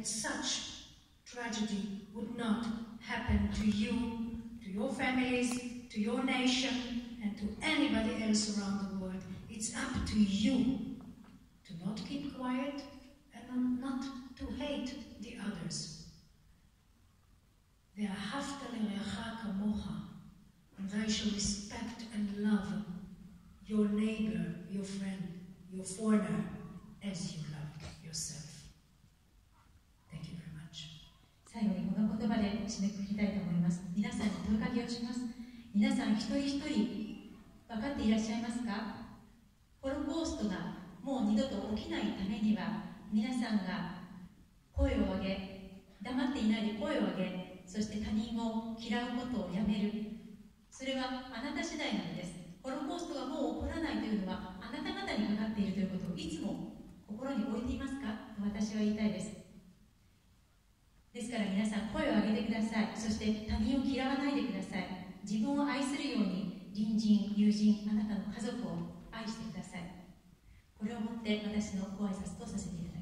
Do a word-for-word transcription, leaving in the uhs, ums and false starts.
that such tragedy would not happen to you, to your families, to your nation, and to anybody else around the world. It's up to you to not keep quiet and not to hate the others. ואהבת לרעך כמוך, and I shall respect and love your neighbor, your friend, your foreigner, as you love yourself. Thank you very much. 最後にこの言葉で締めくくりたいと思います。皆さんに問いかけをします。皆さん一人一人分かっていらっしゃいますか？ホロコーストがもう二度と起きないためには、皆さんが声を上げ、黙っていないで声を上げ、そして他人を嫌うことをやめる。それはあなた次第なのです。ホロコーストがもう起こらないというのはあなた方にかかっているということをいつも心に置いていますかと私は言いたいです。ですから皆さん声を上げてください。そして他人を嫌わないでください。自分を愛するように隣人、友人、あなたの家族を愛してください。これをもって私のご挨拶とさせていただきます。